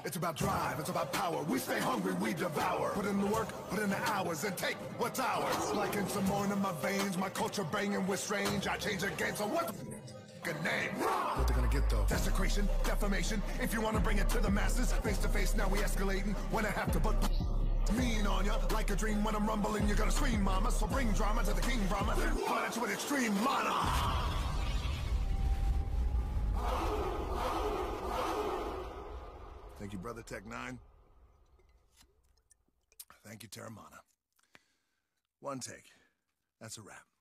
It's about drive, it's about power. We stay hungry, we devour. Put in the work, put in the hours, and take what's ours. Like in some more in my veins, my culture banging with strange. I change the game, so what the good name? What they gonna get though? Desecration, defamation. If you wanna bring it to the masses, face to face, now we escalating. When I have to, but mean on ya, like a dream. When I'm rumbling, you're gonna scream, mama. So bring drama to the king, Brahma. Punch with extreme mana. Thank you, brother Tech9. Thank you, Terramana. One take. That's a wrap.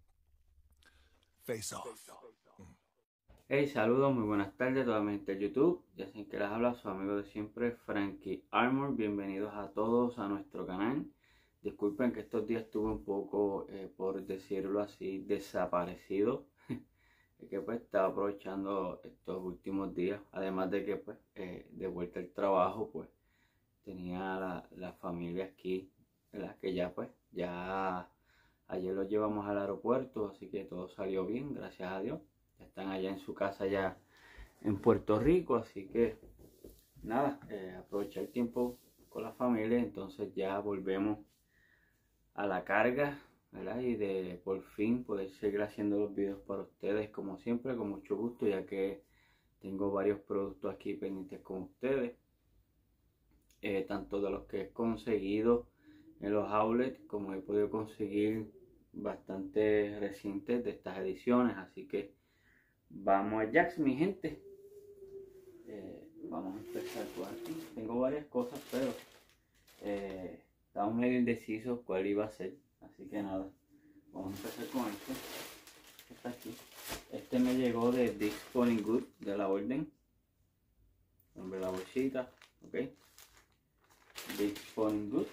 Face off. Hey, saludos, muy buenas tardes, toda mi gente de YouTube. Ya saben que les habla su amigo de siempre, Frankie Armor. Bienvenidos a todos a nuestro canal. Disculpen que estos días estuve un poco, por decirlo así, desaparecido. Es que pues estaba aprovechando estos últimos días. Además de que pues de vuelta al trabajo, pues tenía la familia aquí, en la que ya ayer los llevamos al aeropuerto, así que todo salió bien, gracias a Dios. Ya están allá en su casa ya en Puerto Rico, así que nada, aprovechar el tiempo con la familia. Entonces ya volvemos a la carga, ¿verdad? Y de por fin poder seguir haciendo los videos para ustedes como siempre, con mucho gusto, ya que tengo varios productos aquí pendientes con ustedes, tanto de los que he conseguido en los outlets como he podido conseguir bastante recientes de estas ediciones. Así que vamos allá, mi gente. Vamos a empezar por aquí. Tengo varias cosas, pero estaba medio indeciso cuál iba a ser, así que nada, vamos a empezar con este que está aquí. Este me llegó de Dick's Sporting Goods, de la orden, nombre la bolsita, ok, Dick's Sporting Goods.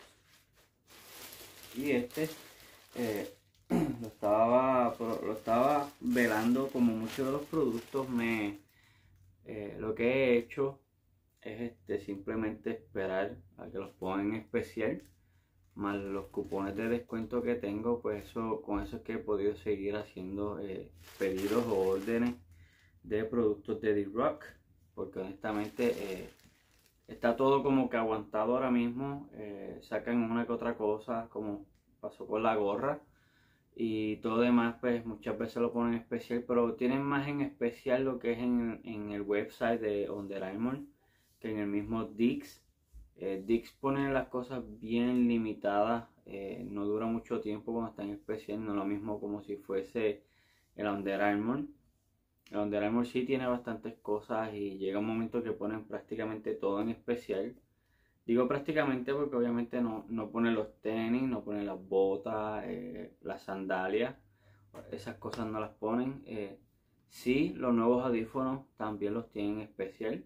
Y este lo estaba velando, como muchos de los productos. Lo que he hecho es simplemente esperar a que los pongan en especial, más los cupones de descuento que tengo, pues con eso es que he podido seguir haciendo pedidos o órdenes de productos de D-Rock, porque honestamente está todo como que aguantado ahora mismo. Sacan una que otra cosa, como pasó con la gorra, y todo demás pues muchas veces lo ponen en especial, pero tienen más en especial lo que es en el website de Under Armour que en el mismo Dick's. Dick's pone las cosas bien limitadas, no dura mucho tiempo cuando está en especial, no es lo mismo como si fuese el Under Armour. El Under Armour sí tiene bastantes cosas y llega un momento que ponen prácticamente todo en especial. Digo prácticamente porque obviamente no ponen los tenis, no ponen las botas, las sandalias, esas cosas no las ponen. Sí, los nuevos audífonos también los tienen en especial.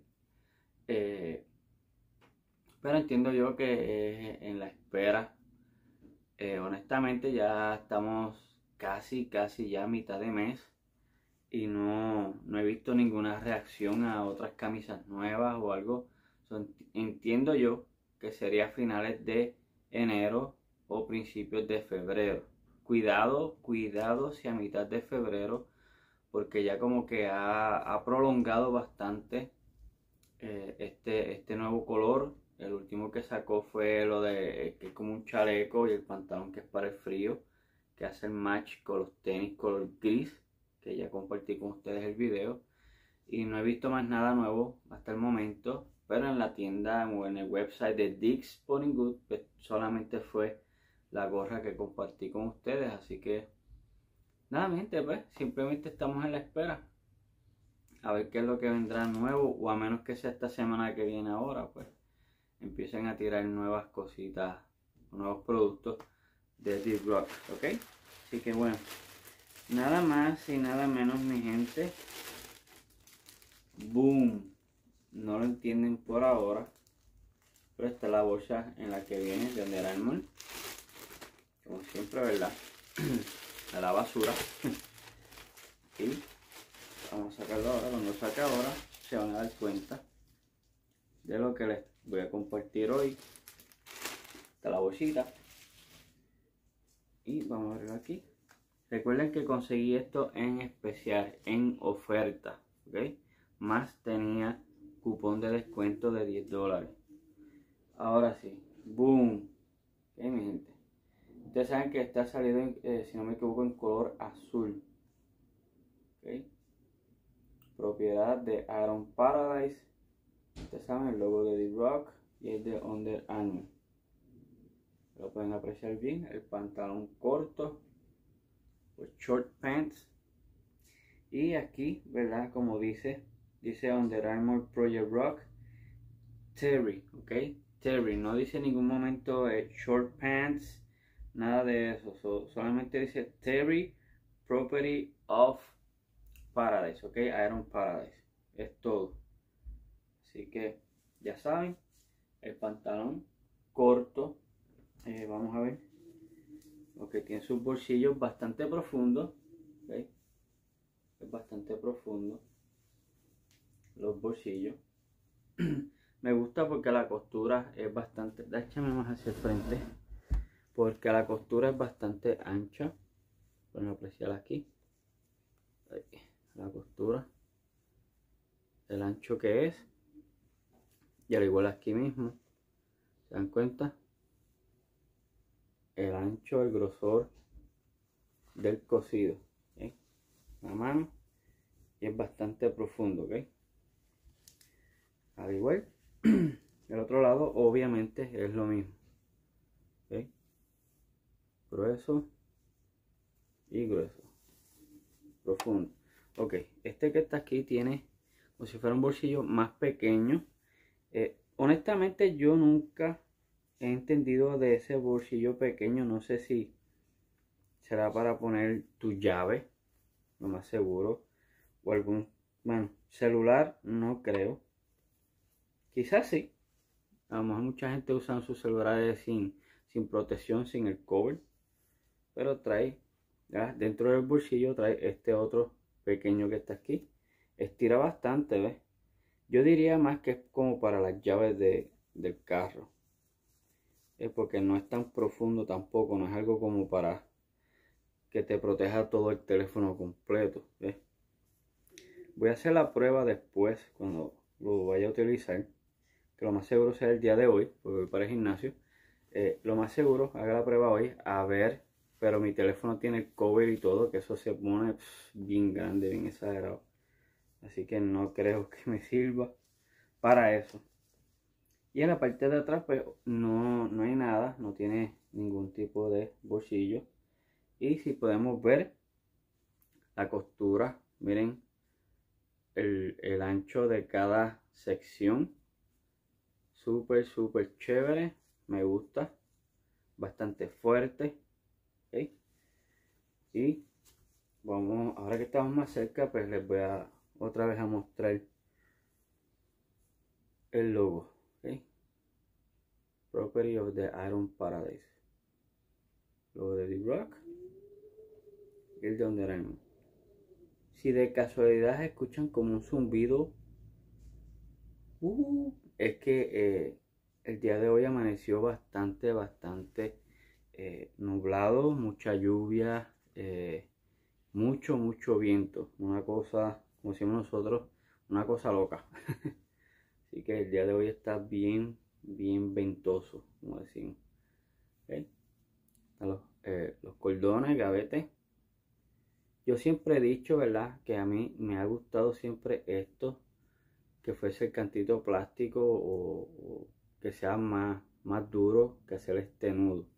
Pero entiendo yo que en la espera, honestamente ya estamos casi ya a mitad de mes y no he visto ninguna reacción a otras camisas nuevas o algo. Entiendo yo que sería a finales de enero o principios de febrero. Cuidado si a mitad de febrero, porque ya como que ha prolongado bastante este nuevo color. El último que sacó fue lo de que es como un chaleco, y el pantalón que es para el frío, que hace el match con los tenis color gris, que ya compartí con ustedes el video. Y no he visto más nada nuevo hasta el momento, pero en la tienda o en el website de Dick's Sporting Goods pues solamente fue la gorra que compartí con ustedes. Así que nada, mi gente, pues simplemente estamos en la espera a ver qué es lo que vendrá nuevo, o a menos que sea esta semana que viene ahora, pues empiecen a tirar nuevas cositas, nuevos productos de D-Rock, ok. Así que bueno, nada más y nada menos, mi gente. Boom, no lo entienden por ahora, pero esta es la bolsa en la que viene de Under Armour, como siempre, ¿verdad? A la basura. Y vamos a sacarlo ahora. Cuando saque ahora se van a dar cuenta de lo que les voy a compartir hoy. Está la bolsita y vamos a verlo aquí. Recuerden que conseguí esto en especial, en oferta, ¿ok? Más tenía cupones cupón de descuento de $10. Ahora sí, boom. Ok, mi gente. Ustedes saben que está salido, si no me equivoco, en color azul. Okay. Propiedad de Iron Paradise. Ustedes saben el logo de D-Rock y es de Under Armour. Lo pueden apreciar bien. El pantalón corto, los short pants. Y aquí, ¿verdad? Como dice Under Armour Project Rock Terry, ok. Terry, no dice en ningún momento short pants, nada de eso. Solamente dice Terry Property of Paradise, ok. Iron Paradise. Es todo. Así que ya saben, el pantalón corto. Vamos a ver. Ok, tiene sus bolsillos bastante profundos. Okay. Es bastante profundo. Los bolsillos. Me gusta porque la costura es bastante. Échame más hacia el frente. Porque la costura es bastante ancha. Pueden apreciar aquí. Ahí, la costura. El ancho que es. Y al igual aquí mismo. ¿Se dan cuenta? El ancho, el grosor del cosido. ¿Okay? La mano. Y es bastante profundo. ¿Ok? Al igual. El otro lado obviamente es lo mismo. ¿Okay? Grueso y grueso. Profundo. Ok, este que está aquí tiene como si fuera un bolsillo más pequeño. Honestamente yo nunca he entendido de ese bolsillo pequeño. No sé si será para poner tu llave, lo más seguro, o algún, bueno, celular, no creo. Quizás sí. A lo mejor mucha gente usa sus celulares sin protección, sin el cover. Pero trae, ¿ya? Dentro del bolsillo trae este otro pequeño que está aquí. Estira bastante, ¿ves? Yo diría más que es como para las llaves del carro. Porque no es tan profundo tampoco. No es algo como para que te proteja todo el teléfono completo, ¿ves? Voy a hacer la prueba después cuando lo vaya a utilizar. Que lo más seguro sea el día de hoy, porque voy para el gimnasio. Lo más seguro, haga la prueba hoy, a ver. Pero mi teléfono tiene el cover y todo, que eso se pone bien grande, bien exagerado. Así que no creo que me sirva para eso. Y en la parte de atrás pues no hay nada, no tiene ningún tipo de bolsillo. Y si podemos ver la costura, miren el ancho de cada sección. Súper chévere, me gusta. Bastante fuerte. ¿Okay? Y vamos, ahora que estamos más cerca, pues les voy a otra vez a mostrar el logo. ¿Okay? Property of the Iron Paradise. Logo de D-Rock y el de Under Armour. Si de casualidad escuchan como un zumbido, es que el día de hoy amaneció bastante nublado, mucha lluvia, mucho viento, una cosa, como decimos nosotros, una cosa loca. Así que el día de hoy está bien ventoso, como decimos. ¿Okay? Los cordones, gavetes. Yo siempre he dicho, ¿verdad?, que a mí me ha gustado siempre esto, que fuese el cantito plástico o que sea más duro que hacer este nudo.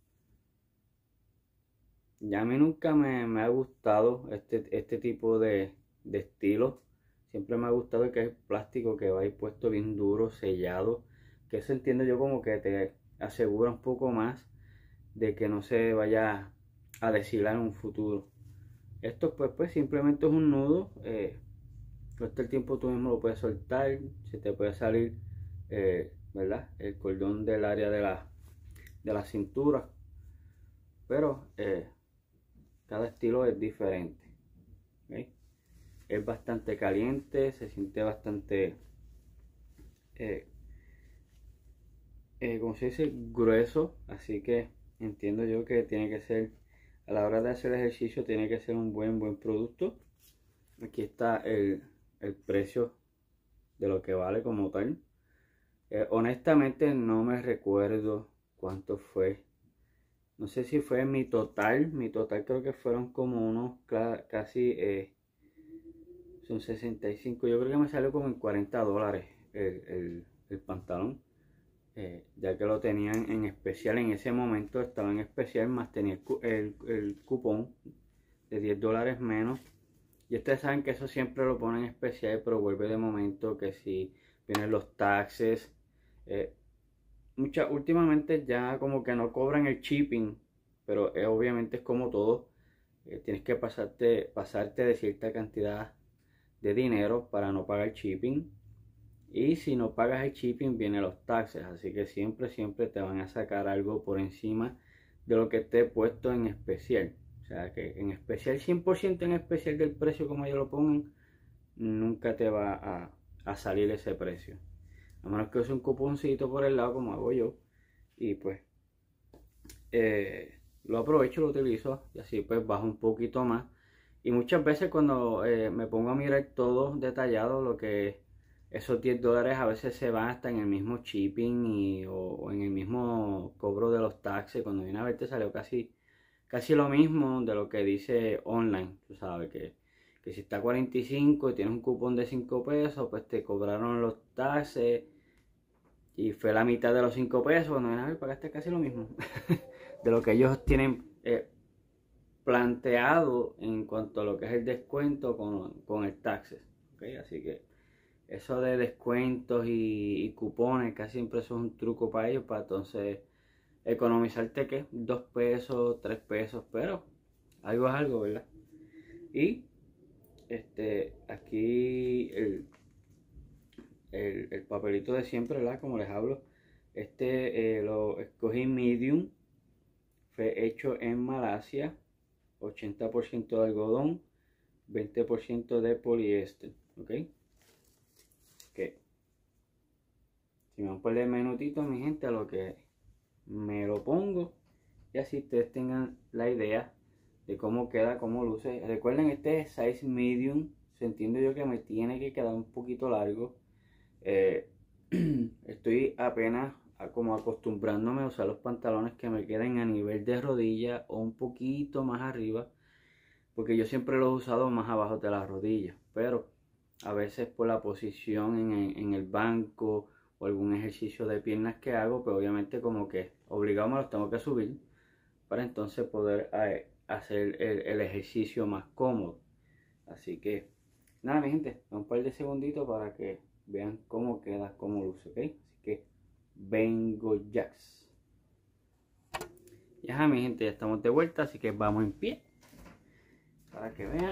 Ya a mí nunca me ha gustado este tipo de estilo. Siempre me ha gustado el que es plástico, que va ahí puesto bien duro, sellado. Que eso entiendo yo como que te asegura un poco más de que no se vaya a deshilar en un futuro. Esto pues simplemente es un nudo. Todo el tiempo tú mismo lo puedes soltar. Se te puede salir, ¿verdad?, el cordón del área de la cintura. Pero cada estilo es diferente. ¿Okay? Es bastante caliente, se siente bastante, como se dice, grueso. Así que entiendo yo que tiene que ser, a la hora de hacer ejercicio, tiene que ser un buen producto. Aquí está el precio de lo que vale como tal. Honestamente no me recuerdo cuánto fue. No sé si fue mi total creo que fueron como unos casi, son 65, yo creo que me salió como en $40 el pantalón. Ya que lo tenían en especial, en ese momento estaba en especial, más tenía el cupón de $10 menos. Y ustedes saben que eso siempre lo ponen en especial, pero vuelve de momento que si vienen los taxes. Últimamente ya como que no cobran el shipping, pero obviamente es como todo. Tienes que pasarte de cierta cantidad de dinero para no pagar shipping. Y si no pagas el shipping vienen los taxes, así que siempre te van a sacar algo por encima de lo que esté puesto en especial. O sea que en especial, 100% en especial del precio como ellos lo pongan, nunca te va a salir ese precio. A menos que use un cuponcito por el lado como hago yo. Y pues lo aprovecho, lo utilizo y así pues bajo un poquito más. Y muchas veces cuando me pongo a mirar todo detallado, lo que esos $10 a veces se van hasta en el mismo shipping o en el mismo cobro de los taxes. Cuando viene a ver te salió casi lo mismo de lo que dice online. Tú sabes que si está 45 y tienes un cupón de 5 pesos, pues te cobraron los taxes y fue la mitad de los 5 pesos. Cuando viene a ver pagaste casi lo mismo de lo que ellos tienen planteado en cuanto a lo que es el descuento con el taxes. ¿Okay? Así que eso de descuentos y cupones casi siempre eso es un truco para ellos, para entonces economizarte que 2 pesos, 3 pesos, pero algo es algo, ¿verdad? Y aquí el papelito de siempre, ¿verdad? Como les hablo, lo escogí medium, fue hecho en Malasia, 80% de algodón, 20% de poliéster, ¿ok? Si me van a poner minutitos, mi gente, a lo que me lo pongo y así ustedes tengan la idea de cómo queda, cómo luce. Recuerden, este es size medium, se entiende yo que me tiene que quedar un poquito largo. Estoy apenas como acostumbrándome a usar los pantalones que me queden a nivel de rodilla o un poquito más arriba, porque yo siempre los he usado más abajo de las rodillas, pero a veces por la posición en el banco o algún ejercicio de piernas que hago, pues obviamente como que obligado me los tengo que subir para entonces poder hacer el ejercicio más cómodo. Así que nada, mi gente, un par de segunditos para que vean cómo queda, cómo luce, ¿ok? Así que vengo jacks. Ya, mi gente, ya estamos de vuelta, así que vamos en pie para que vean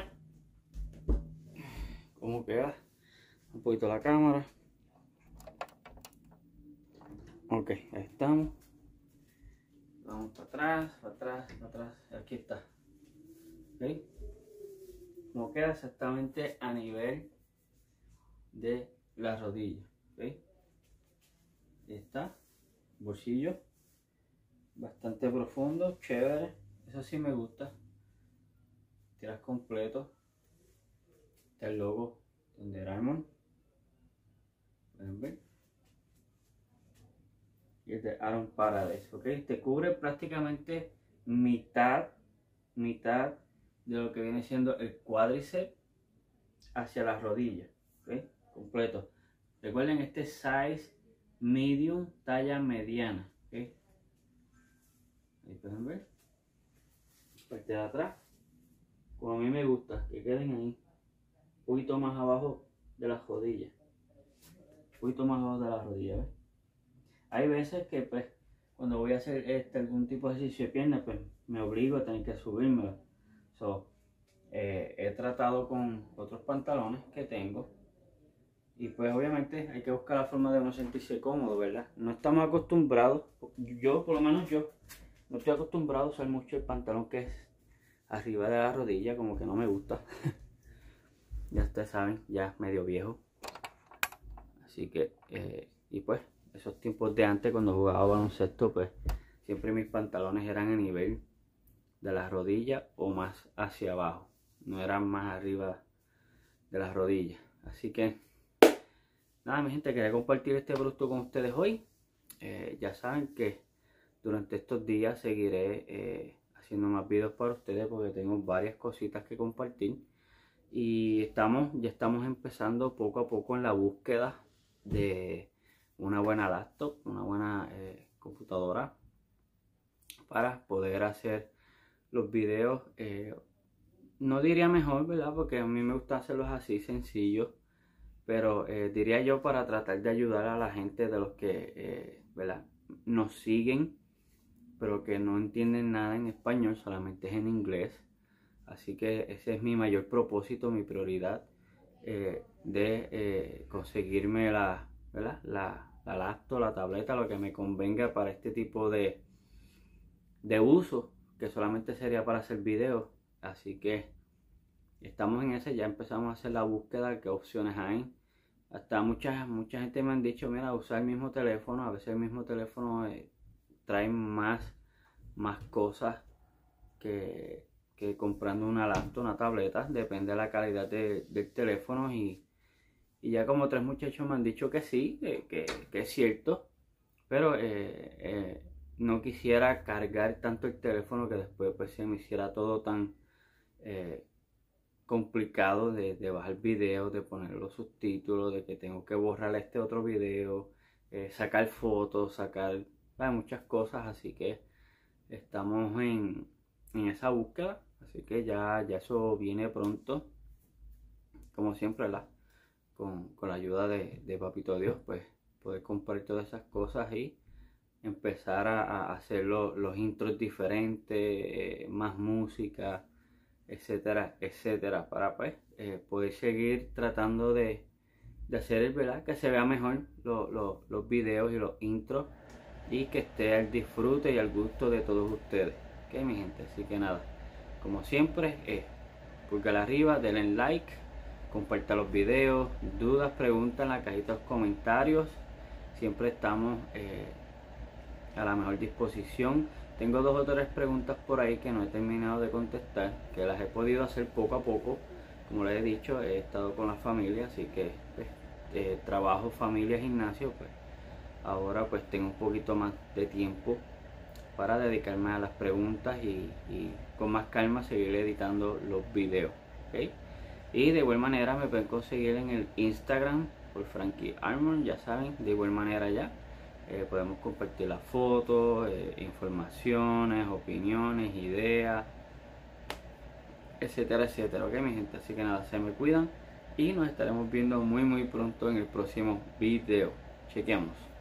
cómo queda. Un poquito la cámara. Ok, ahí estamos. Vamos para atrás, para atrás, para atrás. Aquí está. ¿Ok? Como queda exactamente a nivel de la rodilla. ¿Ok? Ahí está. Bolsillo. Bastante profundo, chévere. Eso sí me gusta. Tiras completo. Está el logo de Under Armour. ¿Pueden ver? Y es de Aaron Paradise, ¿ok? Te cubre prácticamente mitad de lo que viene siendo el cuádriceps hacia las rodillas, ¿ok? Completo. Recuerden, este size medium, talla mediana, ¿ok? Ahí pueden ver. Parte de atrás, como a mí me gusta, que queden ahí, un poquito más abajo de las rodillas, un poquito más abajo de las rodillas, ¿ves? Hay veces que pues cuando voy a hacer algún tipo de ejercicio de pierna, pues me obligo a tener que subírmelo. He tratado con otros pantalones que tengo y pues obviamente hay que buscar la forma de uno sentirse cómodo, ¿verdad? No estamos acostumbrados, por lo menos yo, no estoy acostumbrado a usar mucho el pantalón que es arriba de la rodilla, como que no me gusta. Ya ustedes saben, ya medio viejo. Así que, y pues, esos tiempos de antes cuando jugaba baloncesto, pues siempre mis pantalones eran a nivel de las rodillas o más hacia abajo, no eran más arriba de las rodillas. Así que nada, mi gente, quería compartir este producto con ustedes hoy. Ya saben que durante estos días seguiré haciendo más videos para ustedes porque tengo varias cositas que compartir. Y ya estamos empezando poco a poco en la búsqueda de una buena laptop, una buena computadora para poder hacer los videos. No diría mejor, ¿verdad? Porque a mí me gusta hacerlos así sencillos, pero diría yo para tratar de ayudar a la gente de los que ¿verdad? Nos siguen, pero que no entienden nada en español, solamente es en inglés. Así que ese es mi mayor propósito, mi prioridad, de conseguirme ¿verdad? La laptop, la tableta, lo que me convenga para este tipo de uso, que solamente sería para hacer videos. Así que estamos en ese, ya empezamos a hacer la búsqueda de qué opciones hay. Hasta mucha gente me han dicho, mira, usar el mismo teléfono, a veces el mismo teléfono trae más cosas que comprando una laptop, una tableta, depende de la calidad del teléfono. Y ya como 3 muchachos me han dicho que sí, que es cierto, pero no quisiera cargar tanto el teléfono que después pues se me hiciera todo tan complicado de bajar videos, de poner los subtítulos, de que tengo que borrar este otro video, sacar fotos, sacar muchas cosas. Así que estamos en esa búsqueda, así que ya eso viene pronto, como siempre, con la ayuda de Papito Dios, pues poder compartir todas esas cosas y empezar a hacer los intros diferentes, más música, etcétera, etcétera, para pues poder seguir tratando de hacer ¿verdad? Que se vea mejor los videos y los intros, y que esté al disfrute y al gusto de todos ustedes, ok, mi gente. Así que nada, como siempre, pulgar arriba, denle like, compartan los videos, dudas, preguntas en la cajita de los comentarios. Siempre estamos a la mejor disposición. Tengo 2 o 3 preguntas por ahí que no he terminado de contestar, que las he podido hacer poco a poco. Como les he dicho, he estado con la familia, así que pues, trabajo, familia, gimnasio, pues ahora pues tengo un poquito más de tiempo para dedicarme a las preguntas y con más calma seguir editando los videos, ¿okay? Y de igual manera me pueden conseguir en el Instagram por Frankie Armor, ya saben, de igual manera ya. Podemos compartir las fotos, informaciones, opiniones, ideas, etcétera, etcétera, ok, mi gente. Así que nada, se me cuidan y nos estaremos viendo muy pronto en el próximo video. Chequeamos.